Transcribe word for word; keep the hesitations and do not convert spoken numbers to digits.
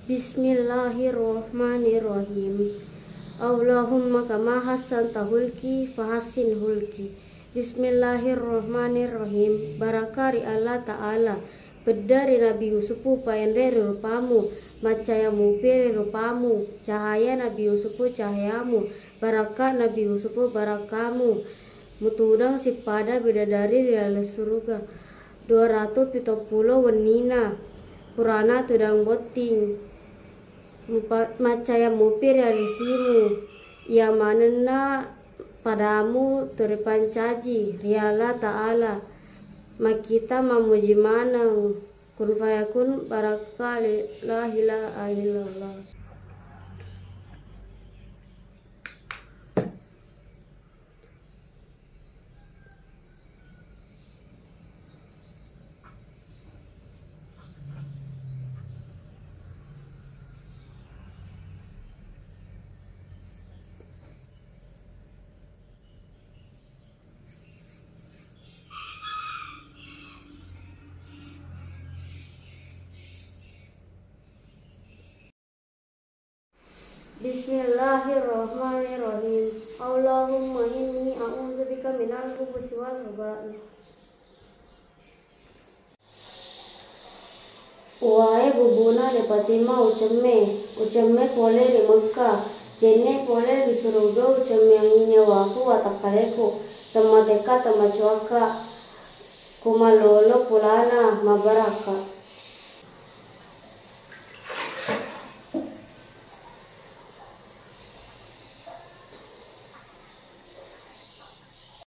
Bismillahirrahmanirrahim. Allahumma kama hassanta hulki fahassin hulki. Bismillahirrahmanirrahim. Barakari Allah Ta'ala. Bedari Nabi Yusufu payandere rupamu, macayamu pere rupamu, cahaya Nabi Yusufu cahayamu, barakat Nabi Yusufu barakamu, mutudang si pada bidadari di alam surga. Dua ratus pita pulau wenina, purana tudang boting, macayamu pere alisimu, ya manena padamu teripancaji, riala Ta'ala. Makita mamuji manang kun fayakun barakali la ilaha illallah. Bismillahirrahmanirrahim. Allahumma inni a'udzubika minal khubuthi wal khaba'is. Wae bubuna le patima ucemme, ucemme pole di Mekah, jenne pole di surga ucemme anginya waku watakaleko, temateka temacuaka, kumalolo pulana mabaraka.